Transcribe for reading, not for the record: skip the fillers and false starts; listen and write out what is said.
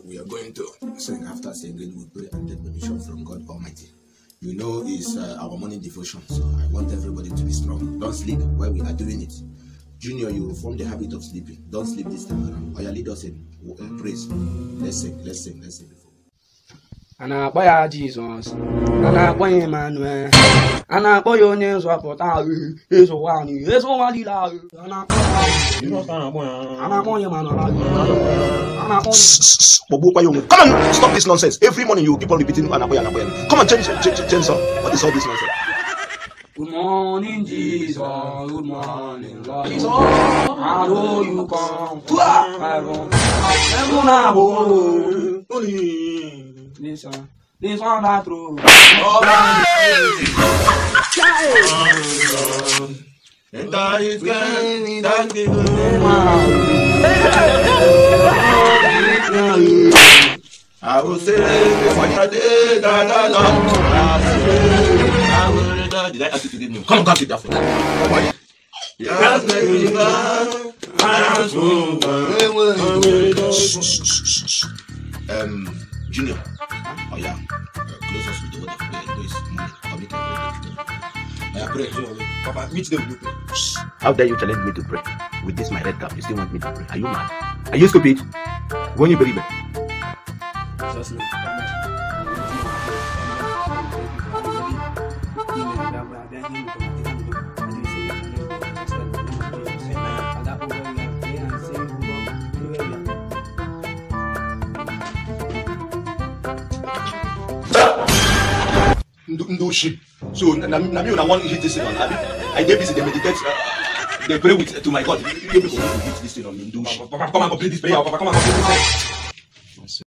we are going to sing. After singing, we pray and get permission from God Almighty. You know, it's our morning devotion, so I want everybody to be strong. Don't sleep while we are doing it. Junior, you form the habit of sleeping. Don't sleep this time around. Or you lead us in praise. Let's sing before. Ana-akpọ ya Jizọs, ana-akpọ ya Emmanuel, ana-akpọ ya onye nzọpụta anyị, ịzụwa anyị, ịzụwa niile anyị, ana-akpọ ya Emmanuel anyị, ana-akpọ ya. Come on, stop this nonsense. Every morning you keep on repeating Anaboya. Come on, change song. What is all this nonsense? Good morning, Jesus. Good morning, Lord. I know you come to heaven. This one not true. And that is getting that I will say what I did. Did I ask you to give me? Come sit down for that. Yes, baby. Junior. Oh yeah. Close us with the word of prayer. Do is money. I pray. Papa, which day will you pray? How dare you challenge me to pray? With this my red cap, you still want me to pray? Are you mad? Are you stupid? Won't you believe it? Just no shit. So Nami una want hit this thing on Abi. I gave this they meditate. They pray with to my God. You people hit this thing on me. Papa, come and complete this prayer. Papa, come and complete this prayer.